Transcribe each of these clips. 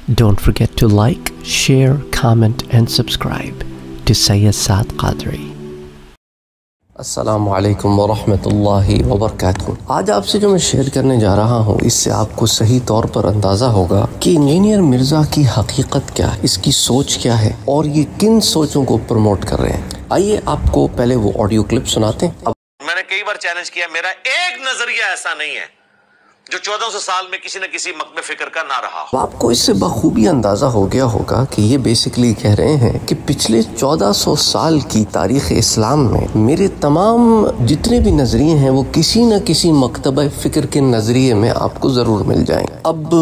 Don't forget to like, share, comment and subscribe to Syed Saad Qadri. السلام علیکم ورحمۃ اللہ وبرکاتہ۔ آج آپ سے جو میں شیئر کرنے جا رہا ہوں، اس سے آپ کو صحیح طور پر اندازہ ہوگا کہ انجینئر مرزا کی حقیقت کیا ہے، اس کی سوچ کیا ہے اور یہ کن سوچوں کو پروموٹ کر رہے ہیں۔ آئیے آپ کو پہلے وہ آڈیو کلپ سناتے ہیں۔ میں نے کئی بار چیلنج کیا، میرا ایک نظریہ ایسا نہیں ہے جو 1400 سال میں کسی نہ کسی مکتب فکر کا نہ رہا ہو۔ آپ کو اس سے بخوبی اندازہ ہو گیا ہوگا کہ یہ بیسیکلی کہہ رہے ہیں کہ پچھلے 1400 سال کی تاریخ اسلام میں میرے تمام جتنے بھی نظریے ہیں وہ کسی نہ کسی مکتبہ فکر کے نظریے میں آپ کو ضرور مل جائیں گے۔ اب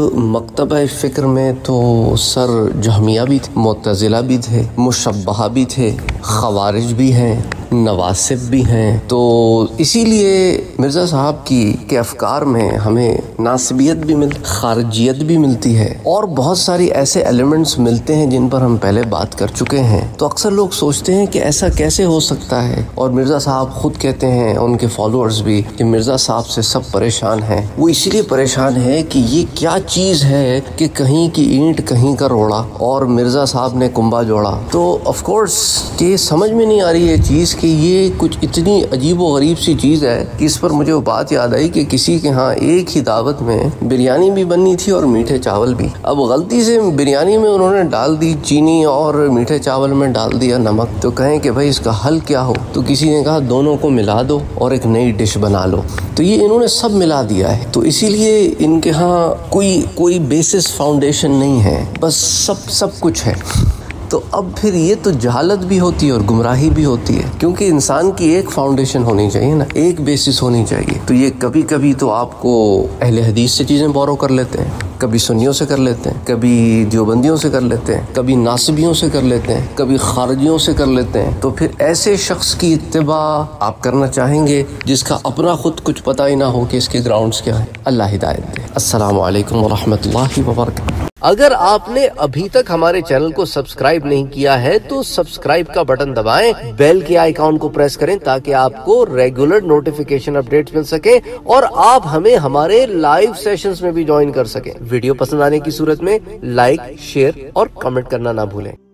مکتبہ فکر میں تو سر جہمیہ بھی تھے، معتزلہ بھی تھے، مشبہہ بھی تھے، خوارج بھی ہیں، نواسب بھی ہیں۔ تو اسی لیے مرزا صاحب کے افکار میں ہمیں ناسبیت بھی خارجیت بھی ملتی ہے اور بہت ساری ایسے ایلیمنٹس ملتے ہیں جن پر ہم پہلے بات کر چکے ہیں۔ تو اکثر لوگ سوچتے ہیں کہ ایسا کیسے ہو سکتا ہے، اور مرزا صاحب خود کہتے ہیں، ان کے فالوورز بھی، کہ مرزا صاحب سے سب پریشان ہیں۔ وہ اسی لیے پریشان ہے کہ یہ کیا چیز ہے کہ کہیں کی اینٹ کہیں کا روڑا اور مرزا صاحب نے کنبا جوڑا۔ تو آف کورس کہ سمجھ میں نہیں آ رہی یہ چیز کہ یہ کچھ اتنی عجیب و غریب سی چیز ہے کہ اس پر مجھے وہ بات یاد آئی کہ کسی کے ہاں ایک ہی دعوت میں بریانی بھی بننی تھی اور میٹھے چاول بھی۔ اب غلطی سے بریانی میں انہوں نے ڈال دی چینی اور میٹھے چاول میں ڈال دیا نمک۔ تو کہیں کہ بھائی اس کا حل کیا ہو، تو کسی نے کہا دونوں کو ملا دو اور ایک نئی ڈش بنا لو۔ تو یہ انہوں نے سب ملا دیا ہے، تو اسی لیے ان کے ہاں کوئی بیسس فاؤنڈیشن نہیں ہے، بس سب کچھ ہے۔ تو اب پھر یہ تو جہالت بھی ہوتی ہے اور گمراہی بھی ہوتی ہے، کیونکہ انسان کی ایک فاؤنڈیشن ہونی چاہیے نا، ایک بیسس ہونی چاہیے۔ تو یہ کبھی کبھی تو آپ کو اہل حدیث سے چیزیں بورو کر لیتے ہیں، کبھی سنیوں سے کر لیتے ہیں، کبھی دیوبندیوں سے کر لیتے ہیں، کبھی ناصبیوں سے کر لیتے ہیں، کبھی خارجیوں سے کر لیتے ہیں۔ تو پھر ایسے شخص کی اتباع آپ کرنا چاہیں گے جس کا اپنا خود کچھ پتہ ہی نہ ہو کہ اس کے گراؤنڈز کیا ہیں۔ اللہ ہدایت دے۔ السلام علیکم ورحمۃ اللہ وبرکاتہ۔ اگر آپ نے ابھی تک ہمارے چینل کو سبسکرائب نہیں کیا ہے تو سبسکرائب کا بٹن دبائیں، بیل کے آئیکن کو پریس کریں تاکہ آپ کو ریگولر نوٹیفیکیشن اپڈیٹس مل سکیں اور آپ ہمیں ہمارے لائیو سیشنز میں بھی جوائن کر سکیں۔ ویڈیو پسند آنے کی صورت میں لائک، شیئر اور کمنٹ کرنا نہ بھولیں۔